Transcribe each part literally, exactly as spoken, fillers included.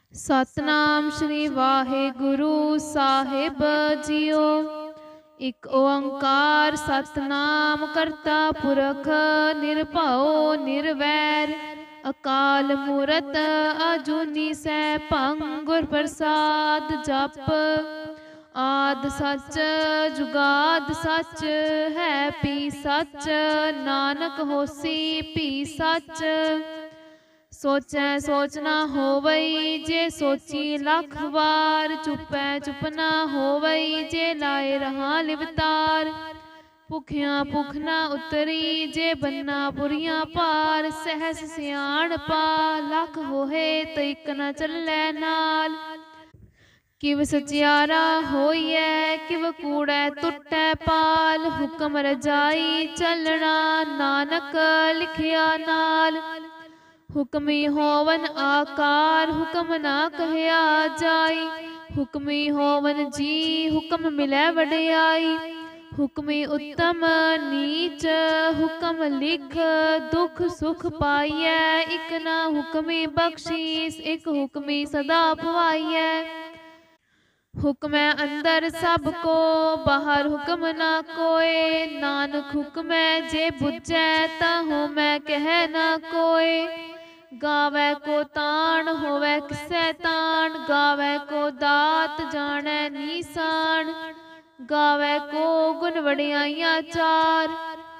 सतनाम श्री वाहेगुरु साहिब जियो। एक ओंकार सतनाम करता पुरख निरभਉ निरवैर। अकाल मूरत अजूनी सैभं गुर प्रसाद जप। आद सच जुगाद सच है पी सच। नानक होसी पी सच। सोचै सोच ना होवई जे सोची लख वार। चुपै चुप ना होवई जे लाए रहा लिवतार। भुखिया भुख ना उतरी जे बन्ना पुरिया पार। सहस सियाण पा लख होए तो इक न चलै नाल। किव सचियारा होइए किव कूड़ै टुटै पाल। हुक्म रजाई चलना नानक लिखिया नाल। हुक्मी होवन आकार हुक्म ना कहया जाई। हुक्मी होवन जी हुक्म मिलै वडियाई। हुक्मी उत्तम नीच हुक्म लिख। दुख सुख पाइयै इक ना हुक्मी बख्शीस। एक हुक्मी सदा भवाइयै। हुक्मै अंदर सब को बाहर हुक्म ना कोय। नानक हुक्मै जे बुझै ताहू मैं कह ना कोय। गावै को ताण होवै किसै ताण। गावै को दात जानै नीसान। गावै को गुण वडियाइयां चार।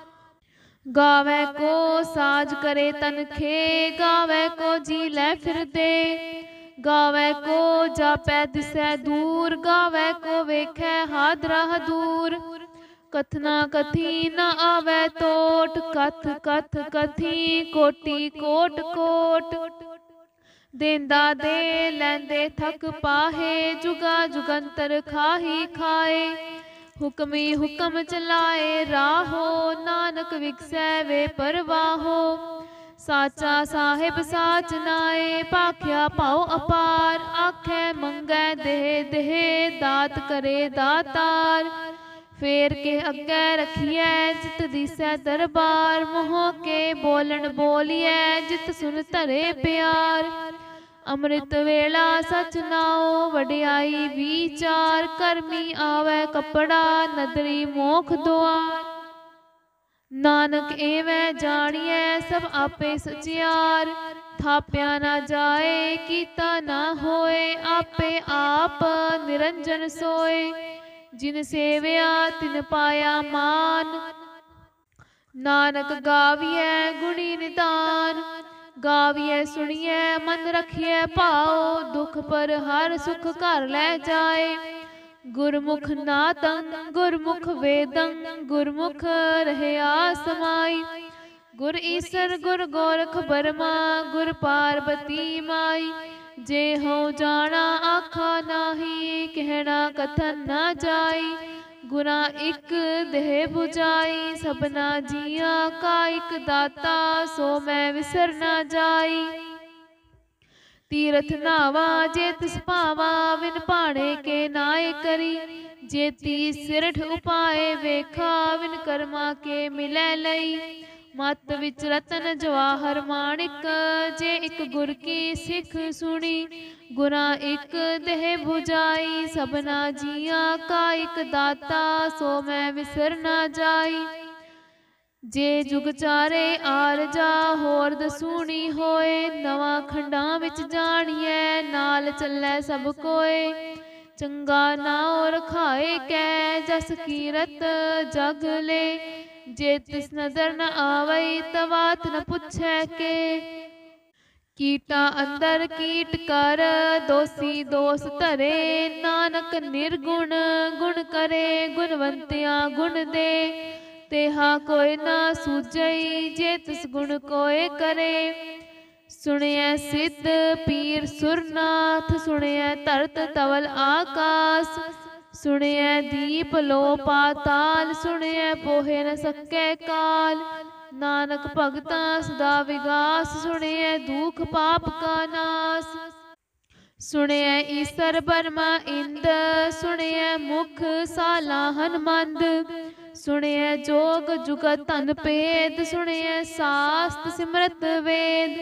गावै को साज करे तनखे। गावै को जी लै फिरदे। गावै को जापै दिसै दूर। गावै को वेखै हादरा दूर। कथना कथी न आवे तोट। कथ कथ कथी कोटि कोट कोट। देंदा दे लैंदे थक पाहे। जुगा जुगंतर खाही खाए। हुक्मी हुक्म चलाए राहो। नानक विगसै वे परवाहो। साचा साहिब साच नाए भाख्या पाओ अपार। आखै मंगै देह देह दात करे दातार। फेर के अग्गै रखिए जित दिसै दरबार। मोह के बोलन बोलिए जित सुन धरे प्यार। अमृत वेला सच नाओ वडियाई विचार। करमी आवे कपड़ा नदरी मोख द्वार। नानक एवं जानिए सब आपे सचियार। थाप्या ना जाए कीता ना होए। आपे आप निरंजन सोए। जिन सेविया तिन पाया मान। नानक गाविए गुणी निदान। गाविए सुनिए मन रखिए भाओ। दुख पर हर सुख घर लै जाए। गुरमुख नादं गुरमुख वेदं। गुरमुख रहया समाई। गुर ईसर गुर गोरख बर्मा। गुर पार्वती माई। जे हो जाना आखा नाही। कहना कथन ना जाई। गुना इक देह बुझाई। सबना जिया का इक दाता। सो मैं विसर ना जाई। तीरथ नावा जे तिस पावा। विन पाणे के नाए करी। जेती सिरठ उपाए वेखा। विन कर्मा के मिलै लई। मत विच रतन जवाहर माणिक। जे इक गुर की सिख सुनी। गुना इक देह बुझाई। सबना जिया का इक दाता। सो मैं विसर ना जाई। जे जुग चारे आर जा होर दसूनी होए। नवा खंडा विच जानिए नाल चलै सब कोए। चंगा नाओ रखाए कै जस कीरत जग ले। जे तिस नजर न आवई तवात न पुछै के। कीटा अंदर कीट कर दोषी दोष धरे। नानक निर्गुण गुण करे गुणवंतिया गुण दे। तेहा कोई ना सूझई जे तिस गुण कोय करे। सुनिए सिद्ध पीर सुरनाथ। सुनिए तरत तवल आकाश। सुनिए दीप लो पाताल। सुनिए पोहे न सकै काल। नानक भगता सदा विगास। सुनिए दुख पाप का नाश। सुनिए ईसर बर्मा इंद। सुनिए मुख सालाहन मंद। सुनिए जोग जुगत धन भेद। सुनिए शास्त्र सिमरत वेद।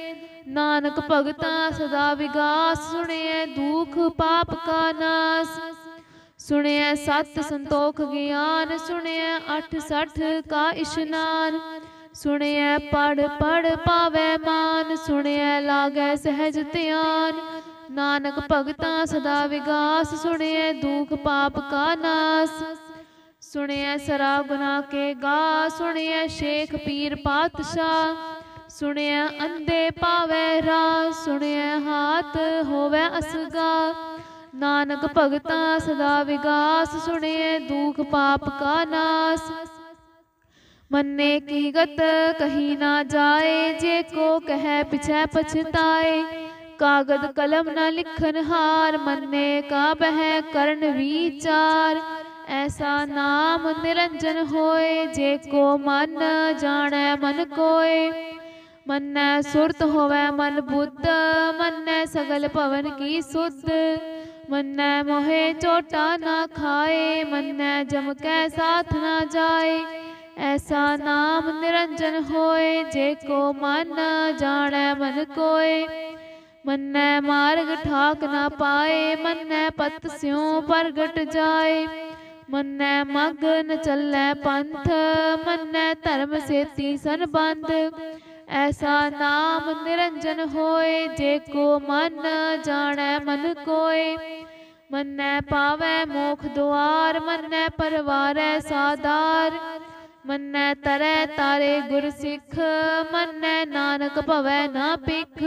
नानक भगता सदा विगास, सुनिए दुख पाप का नाश। सुनिए सत संतोख ज्ञान, सुनिए अठ सठ का इशनान। सुनिए पढ़ पढ़ पावे मान, सुनिए लागे सहज ध्यान। नानक भगता सदा विगास, सुनिए दुख पाप का नाश। सुनिए सरा गुनाह के गा, सुनिए शेख पीर पातशाह। सुनिए अंधे पावे राह, सुनिए हाथ होवे असगा। नानक भगता सदा विगास, सुनिए दुख पाप का नाश। मन्ने की गत कहीं ना जाए, जे को कहे पिछे पछताए। कागद कलम न लिखन हार, मन्ने का बह करन विचार। ऐसा नाम निरंजन होए, जे को मन जाने मन कोय। मन्ने सुरत होवे मन बुद्ध, मन्ने सगल भवन की सुध। मन्ने मोहे चोटा ना खाए, मन्ने जम कै साथ ना जाए। ऐसा नाम निरंजन होए, जे को मन जाने मन कोय। मन्ने मार्ग ठाक ना पाए, मन्ने पत स्यों प्रगट जाए। मन्ने मग न चलै पंथ, मन्ने धर्म सेती संबंध। ऐसा नाम निरंजन होए, जे को मन जाने मन कोय। मन्ने पावै मोख द्वार, मन्ने परवारै साधार। मन्ने तरै तारे गुर सिख, मन्ने नानक भवै ना भिख।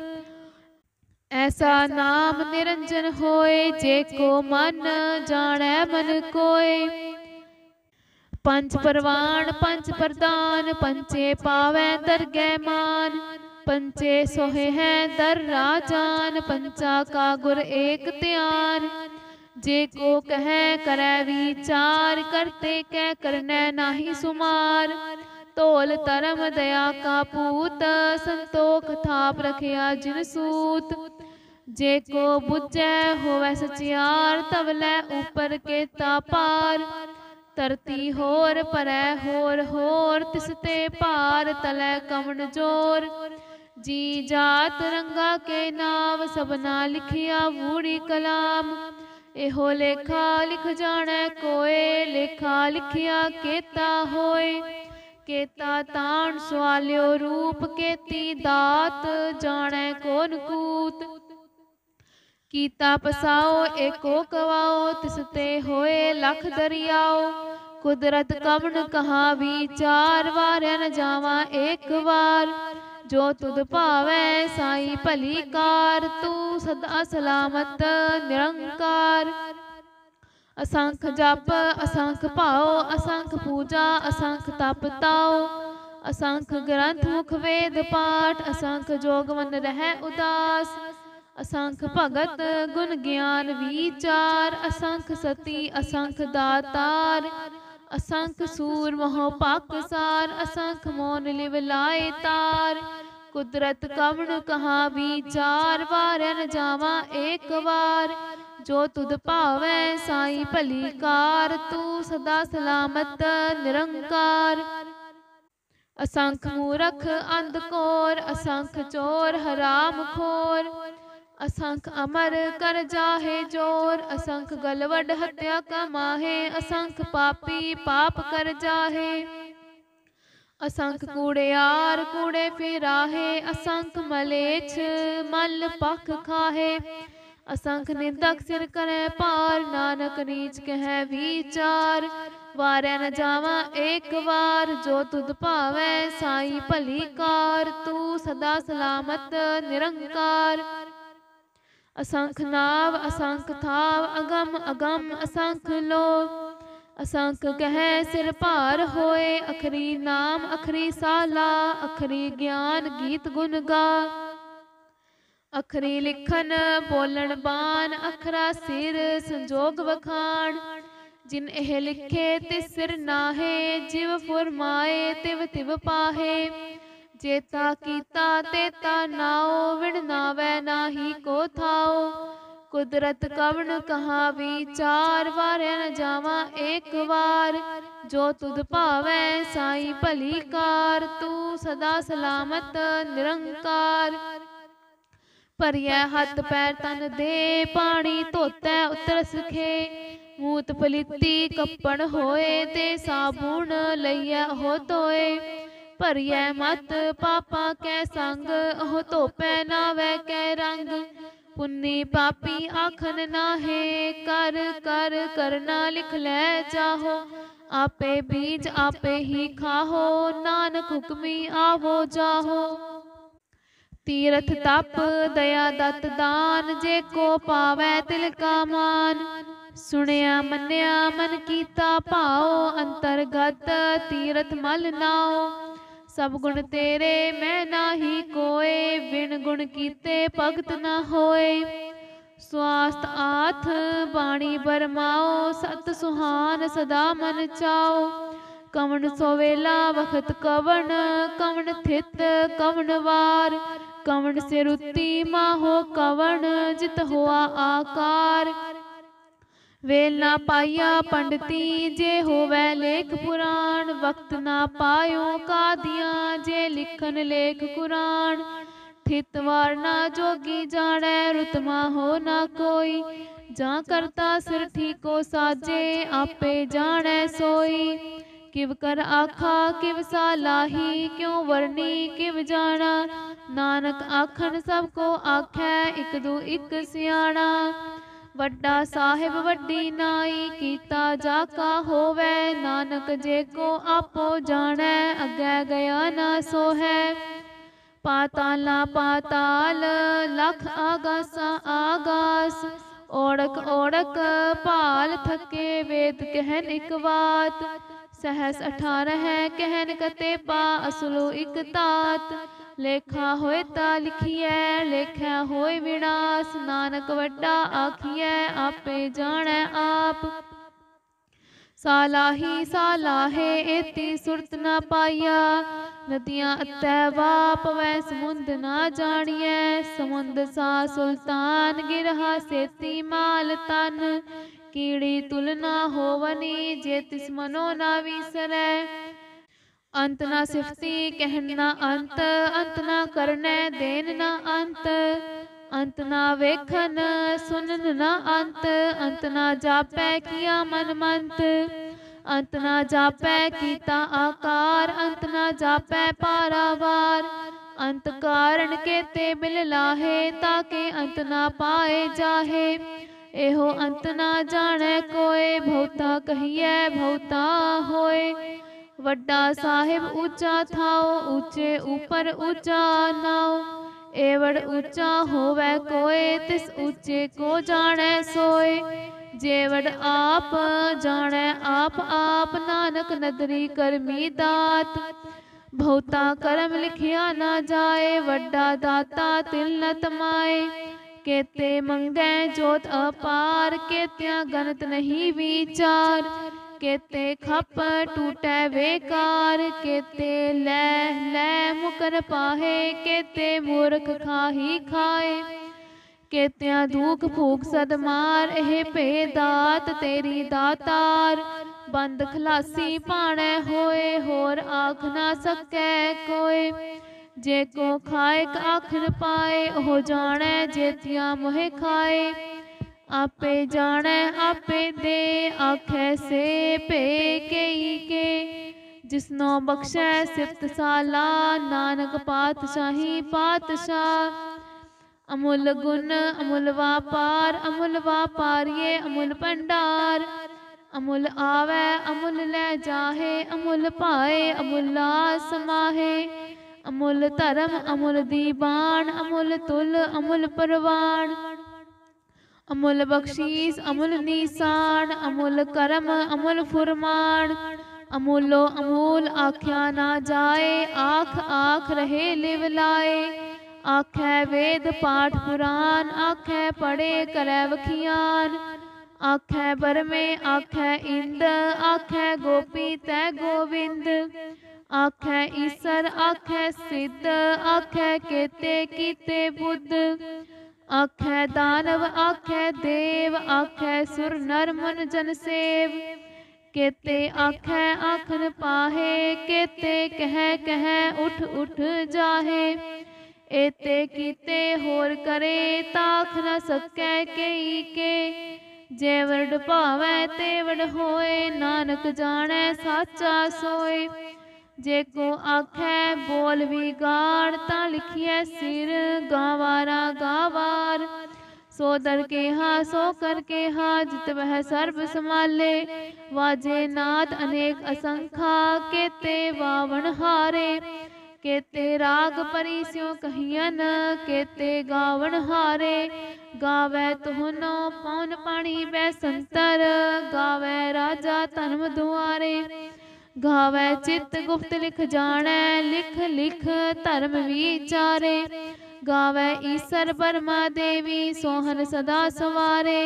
ऐसा नाम निरंजन होए, जे को मन जाने मन कोय। पंच परवान पंच प्रदान, पंचे पावै दरगह मान। पंचे सोहे हैं दर राजान, पंचा का गुर एक ध्यान। जे को कहे करे विचार, करते कै करने नाही सुमार। तोल धर्म दया का पूत, संतोख थाप रखिया जिन सूत। जे को बुझे होवे सचियार, तवलै ऊपर के तापार। धरती होर परै होर होर, तिसते पार तलै कमन जोर। जी जात रंगा के नाम, सबना लिखिया बूढ़ी कलाम। एहो लेखा लिख जाने कोय, लेखा लिखिया केता होय। केता तान सवाल्यो रूप, केती दात जाने कौन कूत। कीता पसाओ एको कवाओ, तिसते होए लख दरियाओ। कुदरत कमन कहा विचार, वारे न जावा एक बार। जो तुद भावै साई भली कार, तू सदा सलामत निरंकार। असंख जप असंख भाओ, असंख पूजा असंख तप ताओ। असंख ग्रंथ मुख वेद पाठ, असंख जोग मन रह उदास। असंख भगत गुण ज्ञान विचार, असंख सती असंख दातार। असंख सूर मोह पाकसार, असंख मोन लिव लाए तार। कुदरत कवण कहा विचार, वारे न जावा एक बार। जो तुद भावै साई भली कार, तू सदा सलामत निरंकार। असंख मूरख अंधकोर, असंख चोर हराम खोर। असंख अमर कर जाहे जोर, असंख गलवड हत्या कमाहे। असंख पापी पाप कर जाहे। असंख कूड़ेयार कूड़े फिराहे, असंख मलेच्छ मल पख खाहे। असंख निंदक सिर करे पार, नानक नीच कहे विचार। वारे न जावा एक बार, जो तुद भावै साई भली कार। तू सदा सलामत निरंकार। असंख नाव असंख थाव, अगम अगम असंख लोभ। असंख कहे सिर भार होए, अखरी नाम अखरी साला। अखरी ज्ञान गीत गुण गा, अखरी लिखन बोलन बान। अखरा सिर संजोग वखाण, जिन एह लिखे तिस सिर नाहे। जिव फुरमाए तिव तिव पाहे, जेता कीता तेता नाओ। विण नावै नाही को थाओ, कुदरत कवण कहा विचार। वारे न जावा एक बार, जो तुद भावै साई भली कार। तू सदा सलामत निरंकार। ਭਰੀਐ ਹੱਥ ਪੈਰ ਤਨ ਦੇ, ਪਾਣੀ ਧੋਤੈ ਉਤਰਸ खे। ਮੂਤ ਪਲੀਤੀ ਕੱਪੜ ਹੋਏ, ਤੇ ਸਾਬੂਣ ਲਈਐ ਉਹ ਧੋਏ। ਭਰੀਐ ਮਤ ਪਾਪਾ ਕੈ ਸੰਗ, ਉਹ ਧੋਪੈ ਨਾਵੈ ਕੈ ਰੰਗ। ਪੁੰਨੀ ਪਾਪੀ ਆਖਨ ਨਾਹੇ, ਕਰ ਕਰ ਕਰਨਾ ਲਿਖ ਲੈ ਜਾਹੋ। ਆਪੇ ਬੀਜ ਆਪੇ ਹੀ ਖਾਹੋ, ਨਾਨਕ ਹੁਕਮੀ ਆਵੋ ਜਾਹੋ। तीरथ तप दया दत्त दान, जे को पावै तिल का मान। सुनिया मन्या मन कीता भाओ, अंतरगत तीरथ मल नाओ। सब गुण तेरे मैं नाही कोय, बिन गुण कीते भगत न होए। स्वास्थ आथ बाणी बरमाओ, सत सुहान सदा मन चाओ। कवन सोवेला वखत कवन, कवन थित कवन वार। कवन से रुति माहो कवन, जित हुआ आकार। वेल ना पाया पंडिती, जे होवै लेख पुराण। वक्त ना पायो कादियां, जे लिखन लेख कुरान। थित वार ना जोगी जानै, रुतमा हो ना कोई। जा करता सिर ठीको साजे, आपे जानै सोई। किव कर आखा किव सालाही, क्यों वरनी किव जाना। नानक आखन सब को आखै, इक दू इक सियाणा। वड्डा साहिब वड्डी नाई, कीता जाका होवै। नानक जे को आपो जानै, अग्गै गया ना सोहै। पाताला पाताल लख आगासा आगास। ओढ़क ओढ़क भाल थके, वेद कहन इक बात। सहस अठारह कहन कते पा, असलो इक तात। लेखा होए ता लिखिए, लेखा होए विनाश। नानक वड्डा आखिए, आपे जानै आप। सालाही सालाहे एती सुरत ना पाइया। नदियां अतै वाप वै समुंद ना जानिए। समुंद सा सुल्तान गिरहा सेती माल तन। कीड़ी तुलना होवनी, जे तिस मनो ना विसरै। अंत ना सिफती कहन ना अंत, अंत ना करनै देन ना अंत। अंत ना वेखन सुनन ना अंत, अंत ना जापै किया मन मंत। अंत ना जापै कीता आकार, अंत ना जापै पारावार। अंत कारण केते बिल लाहे, ताके अंत ना पाए जाहे। एहो अंत ना जाने कोय, बहुता कहिए बहुता होए। वड्डा साहिब ऊंचा थाओ, ऊंचे ऊपर ऊंचा नाओ। एवड़ ऊंचा होवै कोय, तिस ऊंचे को जाने सोए। जेवड़ आप जाने आप आप, नानक नदरी करमी दात। बहुता करम लिखिया ना जाए, वड्डा दाता तिल न तमाए। केते मंगै जोत अपार, केत्या गणत नहीं विचार। केते खप टूटै बेकार, केते लै लै मुकर पाहे। केते मूर्ख खाही खाए, केत्या दुख भूख सद मार। एह भे दात तेरी दातार, बंद खलासी पाणै होए। होर आख ना सकै कोय, जे को खाए आखन पाए। ओह जाने जेतिया मोहे खाए, आपे जाने आपे दे। आखे से पे केई के, जिसनो बख्शै सिफत साला। नानक पातशाही पातशाह। अमुल गुण अमुल वापार, अमुल वापारिये अमुल भंडार। अमुल आवे अमुल लै जाहे, अमुल पाए अमुल लास समाहे। अमुल धर्म अमुल दीवान, अमुल तुल अमुल परवान। अमुल बख्शीस अमुल निशान, अमुल करम अमुल फुरमान। अमुलो अमूल आख्या ना जाए, आख आख रहे लिव लाए। आखै वेद पाठ पुराण, आखै पढ़े करै वखियान। आखै बरमे आखै इंद, आखै गोपी तै गोविंद। आखै ईसर आखै सिद्ध, आखै केते कीते बुद्ध। आखै दानव आखै देव, आखै सुर नर मन जन सेव। केते आखै आखन पाहे, केते कह कह उठ उठ जाहे। एते कीते होर करे ताख न सकै केई के। जे वरड भावै ते वड होए नानक जाने साचा सोए। जे को आखै बोल विगाड़ तां लिखिए सिर गावारा गावार। सो दर के हा सो कर के हा जित वह सर्व संभाले। वाजे नाद अनेक असंखा केते वावन हारे। केते राग परी स्यों कहियन केते गावन हारे। गावे तुहनो पौन पानी बैसंतर गावे राजा धर्म दुआरे। गावे चित गुप्त लिख जाने लिख लिख धर्म विचारे। गावे ईसर बर्मा देवी सोहन सदा सवारे।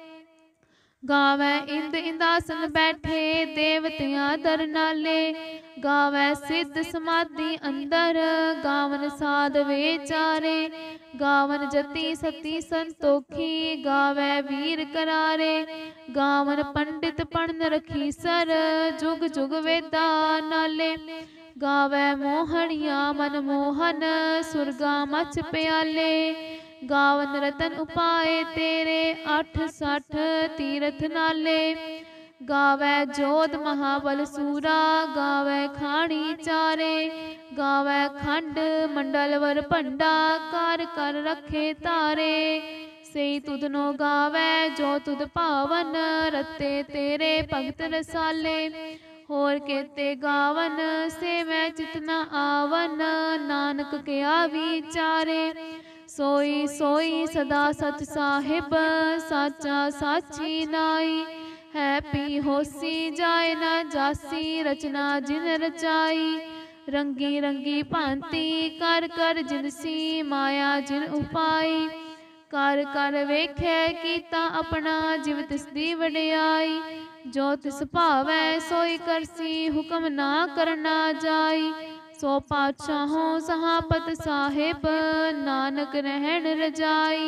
गावे इंद इंदासन बैठे देवतियां दर नाले। गावे सिद्ध समाधि अंदर गावन साध विचारे। गावन जति सती संतोखी गावे वीर करारे। गावन पंडित पढ़न रखी सर जुग जुग वेदा नाले। गावे मोहनिया मन मोहन सुरगा मच प्याले। गावन रतन उपाय तेरे अठ सठ तीरथ नाले। गावे जोध महाबल सूरा गावे खाणी चारे। गावे खंड मंडल वर भंडा कर कर रखे तारे। सेई तुधनो गावे जो तुध पावन रते तेरे भगत रसाले। होर केते गावन से मैं चितना आवन नानक क्या विचारे। सोई सोई सदा सच साहिब साचा साची नाई। है पी होसी जाए ना जासी रचना जिन रचाई। रंगी रंगी भांति कर कर जिनसी माया जिन उपाई। कर कर वेख्या कीता अपना जिव तिसदी वडियाई। जो तिस भावै सोई करसी हुक्म ना करना जाई। सो पातशाहों सहापत साहिब नानक रहन रजाई।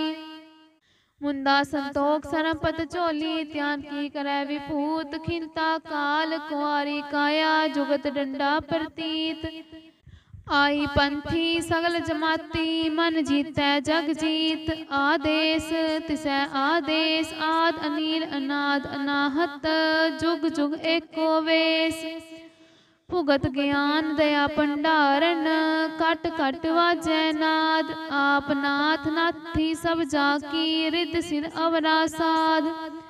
मुंदा संतोख सरपत चोली त्यान की करे विभूत। खिंता काल कुआरी काया जुगत डंडा प्रतीत। आई पंथी सगल जमाती मन जीतै जग जीत। आदेश तिसै आदेश आद अनील अनाद अनाहत जुग जुग एको वेश। भुगत ज्ञान दया भंडारन कट कट वाजै नाद। आप नाथ नाथी सब जाकी रिद सिर अवरा साध।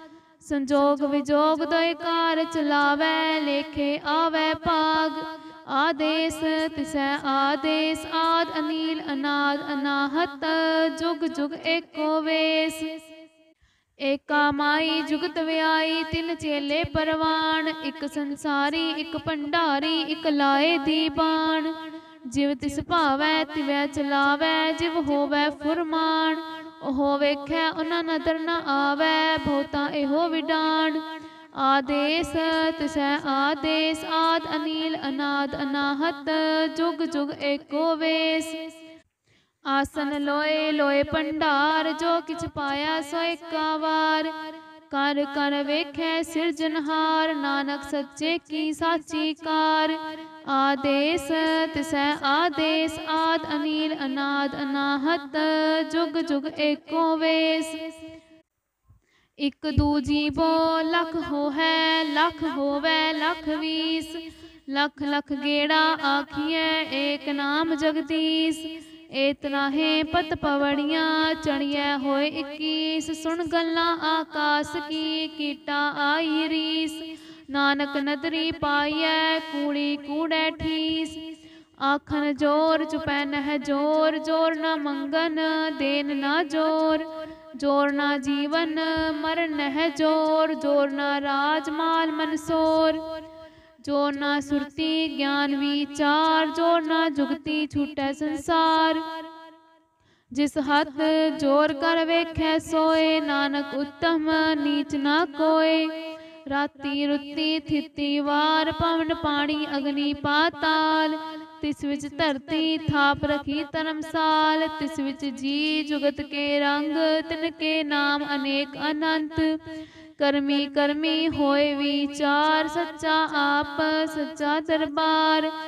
संजोग विजोग दोय कार चलावै लेखे आवै भाग। आदेश तिसै आदेश आद अनील अनाद अनाहत जुग जुग एको वेश। एका माई जुगत व्याई तिन चेले परवान। इक संसारी इक भंडारी इक लाए दीवान। जिव तिस भावै तिवै चलावै जिव होवै फुरमान। ओहो वेख्या उन्हां नदर न आवै बहुता एहो विडान। आदेश तिसै आदेश आद अनील अनाद अनाहत जुग जुग एको वेश। आसन लोए लोए भंडार जो किछ पाया सो एका वार। कर कर वेख्या सिरजनहार नानक सच्चे की साची कार। आदेश तिसै आदेश आद अनील अनाद अनाहत जुग जुग एको वेश। इक दूजी बो लख हो है लख होवै लख वीस। लख लख गेड़ा आखिए एक नाम जगदीश। एतना है पत पवड़ियां चढ़िया होए इक्कीस। सुन गल्ला आकाश की कीटा आई रीस। नानक नदरी पाइयै कूड़ी कूड़े ठीस। आखन जोर चुपै नह जोर जोर न मंगन देन न जोर। जोर न जीवन मरण नह जोर जोर न राजमाल मनसोर। जोर ना सुरती ज्ञान विचार जोर ना जुगती छूटै संसार। जिस हथ जोर कर वेख्या सोए नानक उत्तम नीच ना कोय। राती रुती थिती वार पवन पानी अग्नि पाताल। तिस विच धरती थाप रखी धर्मसाल। तिस विच जी जुगत के रंग तिनके नाम अनेक अनंत। करमी करमी होए विचार सच्चा आप सच्चा दरबार।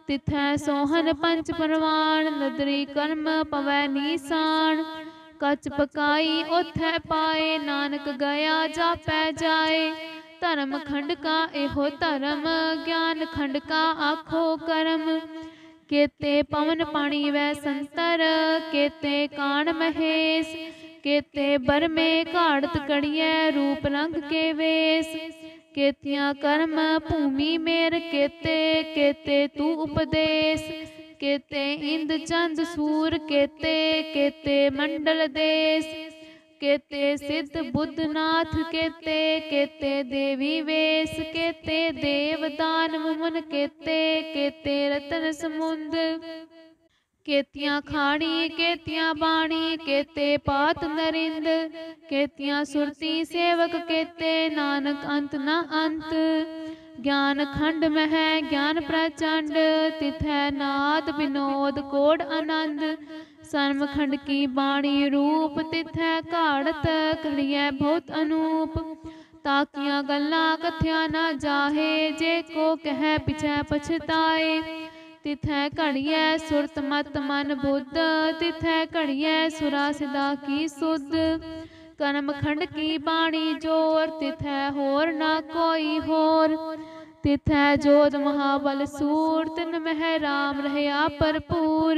तिथै सोहन पंच परवान, नदरी कर्म पवै नीसान। कच पकाई ओथै पाए, नानक गया जापै जाए। धर्म खंड का एहो धर्म, ज्ञान खंड का आखो कर्म। केते पवन पाणी वै संतर, केते कान महेश। केते बर में घाड़त कड़ियै, रूप रंग के वेश। केतियां कर्म भूमि मेर केते, केते तू उपदेश। केते इंद चंद सूर केते, केते मंडल देश। केते सिद्ध बुद्ध नाथ केते, केते देवी वेश। केते देव दानव मुन केते, केते रतन समुंद। केतियां खाणी केतियां बाणी, केते पात नरिंद। केतियां सुरती सेवक केते, नानक अंत न अंत। ज्ञान खंड मह ज्ञान प्रचंड, तिथै नाद विनोद कोड आनंद। सर्म खंड की बाणी रूप, तिथै घाड़त घड़ियै बहुत अनूप। ताकियां गल्लां कथ्या ना जाहे, जे को कह पिछै पछताए। तिथै घड़ियै सुरत मत मन बुद्ध, तिथै घड़ियै सुरा सिदा की सुध। कर्म खंड की बाणी जोर, तिथै होर ना कोई होर। तिथै जोध महाबल सूर, तिन मह राम रहया भरपूर।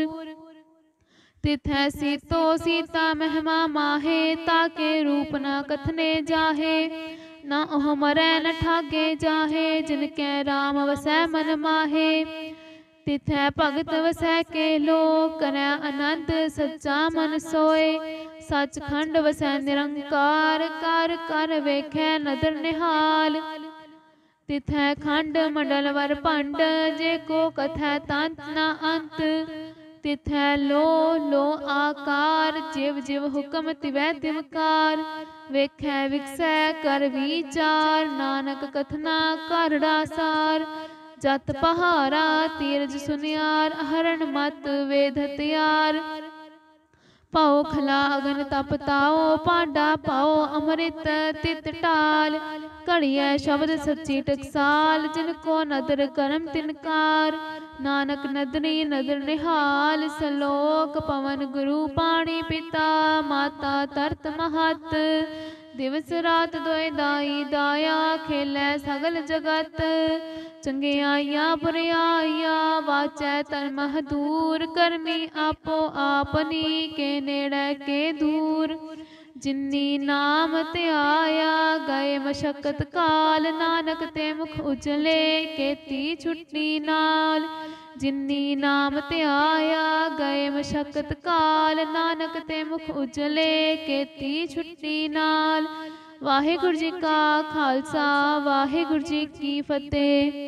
तिथै सीतो सीता महिमा माहे, ताके रूप न कथने जाहे। ना ओह मरै न ठागे जाहे, जिनकै राम वसै मन माहे। तिथै भगत वसै के लो, करै आनंद सच्चा मन सोए। सचखंड वसै निरंकार, कर कर वेखै नदर निहाल। तिथै खंड मंडल वर भंड, जे को कथै तंत न अंत। तिथै लो लो आकार, जिव जिव हुक्म तिवै तिवकार। वेखै विकसै कर विचार, नानक कथना करड़ा सार। जत पहारा तीरज सुनियार, हरण मत वेद हथियार। पाओ खला अगन तप ताओ, पांडा पाओ अमृत तित टाल। घड़ियै शब्द सच्ची टकसाल, जिनको नदर करम तिनकार। नानक नदरी नदर निहाल, सलोक पवन गुरु पाणी पिता। माता तरत महत, दिवस रात दोए दाई दाया। खेलै सगल जगत, चंगियाइया बुरियाइया। वाचै धर्म दूर, करमी आपो आपनी। के नेड़े के दूर, जिन्नी नाम ध्याया। गए मशक्कत काल, नानक ते मुख उजले। केती छुट्टी नाल, जिन्नी नाम ध्याया। गए मशक्कत काल, नानक ते मुख उजले। केती छुट्टी नाल। वाहिगुरु जी का खालसा, वाहिगुरु जी की फतेह।